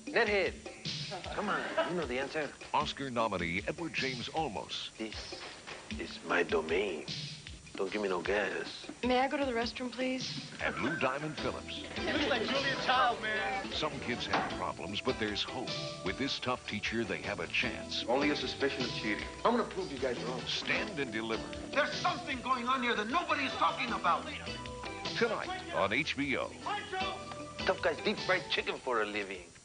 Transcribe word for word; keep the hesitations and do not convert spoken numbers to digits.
Nethead. Come on, you know the answer. Oscar nominee Edward James Olmos. This is my domain. Don't give me no gas. May I go to the restroom, please? And Lou Diamond Phillips. You look like Julia Child, man. Some kids have problems, but there's hope. With this tough teacher, they have a chance. Only a suspicion of cheating. I'm gonna prove you guys wrong. Stand and deliver. There's something going on here that nobody's talking about. Tonight on H B O. Tough guys deep fried chicken for a living.